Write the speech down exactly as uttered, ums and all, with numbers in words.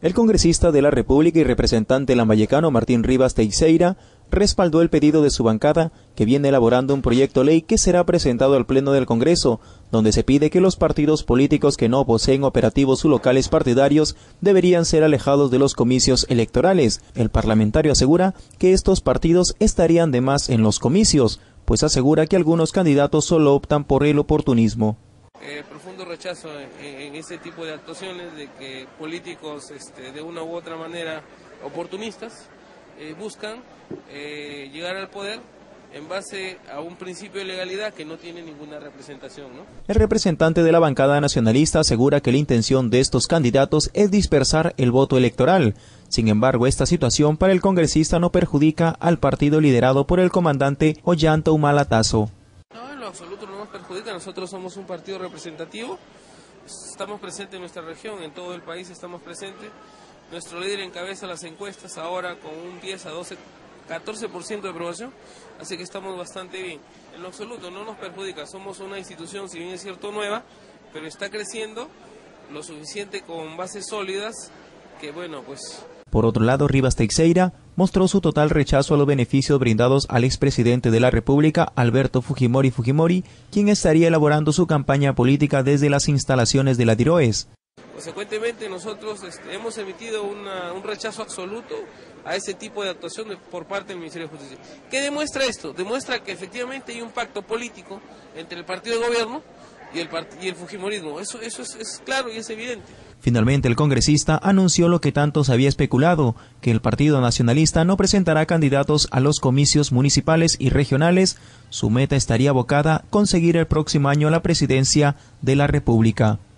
El congresista de la República y representante lambayecano Martín Rivas Teixeira respaldó el pedido de su bancada, que viene elaborando un proyecto ley que será presentado al Pleno del Congreso, donde se pide que los partidos políticos que no poseen operativos o locales partidarios deberían ser alejados de los comicios electorales. El parlamentario asegura que estos partidos estarían de más en los comicios, pues asegura que algunos candidatos solo optan por el oportunismo. Eh, profundo rechazo en, en ese tipo de actuaciones de que políticos este, de una u otra manera oportunistas eh, buscan eh, llegar al poder en base a un principio de legalidad que no tiene ninguna representación, ¿no? El representante de la bancada nacionalista asegura que la intención de estos candidatos es dispersar el voto electoral. Sin embargo, esta situación para el congresista no perjudica al partido liderado por el comandante Ollanta Humala Tazo. No, en lo absoluto no nos perjudica. Nosotros somos un partido representativo, estamos presentes en nuestra región, en todo el país estamos presentes. Nuestro líder encabeza las encuestas ahora con un diez a doce, catorce por ciento de aprobación, así que estamos bastante bien. En lo absoluto no nos perjudica, somos una institución, si bien es cierto, nueva, pero está creciendo lo suficiente con bases sólidas que, bueno, pues... Por otro lado, Rivas Teixeira mostró su total rechazo a los beneficios brindados al expresidente de la República, Alberto Fujimori Fujimori, quien estaría elaborando su campaña política desde las instalaciones de la Diroes. Consecuentemente, nosotros este, hemos emitido una, un rechazo absoluto a ese tipo de actuación de, por parte del Ministerio de Justicia. ¿Qué demuestra esto? Demuestra que efectivamente hay un pacto político entre el partido de gobierno y el, y el fujimorismo. Eso, eso es, es claro y es evidente. Finalmente, el congresista anunció lo que tanto se había especulado, que el Partido Nacionalista no presentará candidatos a los comicios municipales y regionales. Su meta estaría abocada a conseguir el próximo año la presidencia de la República.